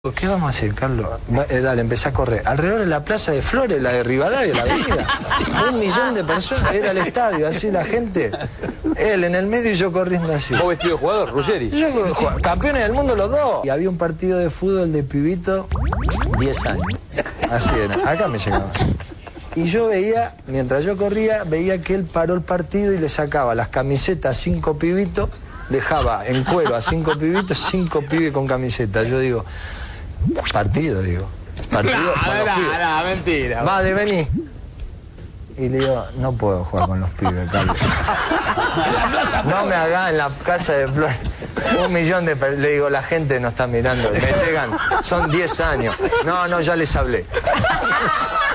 ¿Qué vamos a hacer, Carlos? Dale, empecé a correr. Alrededor de la Plaza de Flores, la de Rivadavia, la avenida. 1 millón de personas, era el estadio, así la gente. Él en el medio y yo corriendo así. ¿Vos vestido de jugador, Ruggeri? Yo, campeones del mundo los dos. Y había un partido de fútbol de pibito, 10 años. Así era, acá me llegaba. Y yo veía, mientras yo corría, veía que él paró el partido y le sacaba las camisetas a 5 pibitos, dejaba en cuero a 5 pibitos, 5 pibes con camiseta. Yo digo, partido, digo. Partido. No, mentira. Vale, vení. Y le digo, no puedo jugar con los pibes, Carlos. No me hagas en la casa de Flores. 1 millón de personas. Le digo, la gente no está mirando. Me llegan, son 10 años. No, ya les hablé.